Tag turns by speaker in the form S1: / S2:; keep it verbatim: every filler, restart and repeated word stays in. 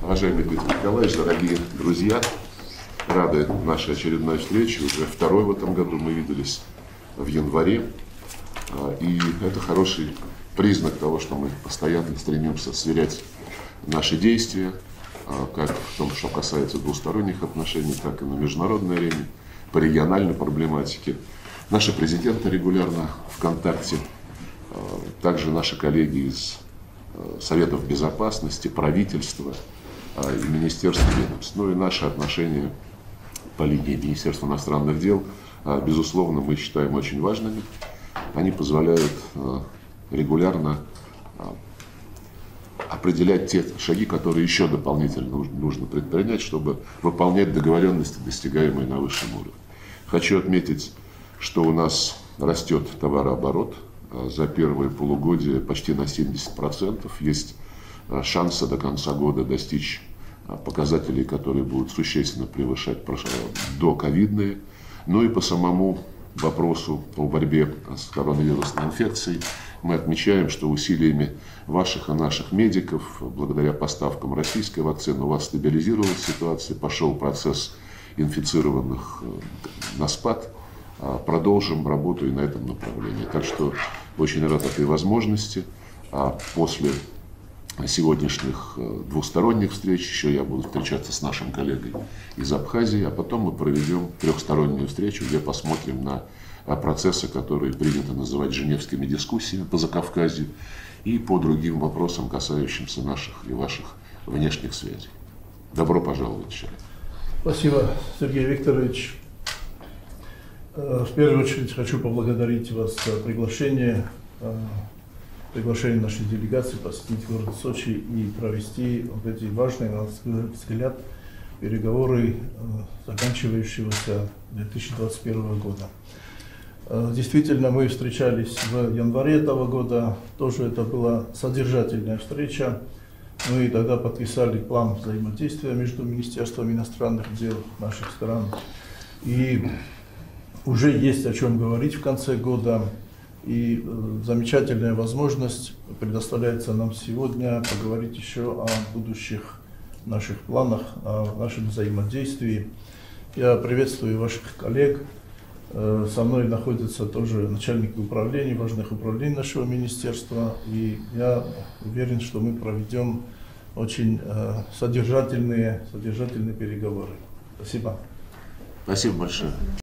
S1: Уважаемый Дмитрий Николаевич, дорогие друзья, рады нашей очередной встрече. Уже второй в этом году мы виделись в январе. И это хороший признак того, что мы постоянно стремимся сверять наши действия, как в том, что касается двусторонних отношений, так и на международной арене, по региональной проблематике. Наши президенты регулярно в контакте, также наши коллеги из Советов Безопасности, правительства и Министерства ведомств. Ну и наши отношения по линии Министерства иностранных дел, безусловно, мы считаем очень важными. Они позволяют регулярно определять те шаги, которые еще дополнительно нужно предпринять, чтобы выполнять договоренности, достигаемые на высшем уровне. Хочу отметить, что у нас растет товарооборот. За первое полугодие почти на семьдесят процентов. Есть шансы до конца года достичь показателей, которые будут существенно превышать доковидные. Ну и по самому вопросу по борьбе с коронавирусной инфекцией мы отмечаем, что усилиями ваших и наших медиков, благодаря поставкам российской вакцины, у вас стабилизировалась ситуация, пошел процесс инфицированных на спад. Продолжим работу и на этом направлении. Так что очень рад этой возможности. А после сегодняшних двусторонних встреч еще я буду встречаться с нашим коллегой из Абхазии, а потом мы проведем трехстороннюю встречу, где посмотрим на процессы, которые принято называть женевскими дискуссиями по Закавказью и по другим вопросам, касающимся наших и ваших внешних связей. Добро пожаловать еще.
S2: Спасибо, Сергей Викторович. В первую очередь хочу поблагодарить вас за приглашение, приглашение нашей делегации посетить город Сочи и провести вот эти важные, на наш взгляд, переговоры заканчивающегося две тысячи двадцать первого года. Действительно, мы встречались в январе этого года, тоже это была содержательная встреча. Мы тогда подписали план взаимодействия между Министерством иностранных дел наших стран. И уже есть о чем говорить в конце года, и замечательная возможность предоставляется нам сегодня поговорить еще о будущих наших планах, о нашем взаимодействии. Я приветствую ваших коллег. Со мной находятся тоже начальники управлений, важных управлений нашего министерства, и я уверен, что мы проведем очень содержательные, содержательные переговоры. Спасибо.
S1: Спасибо большое.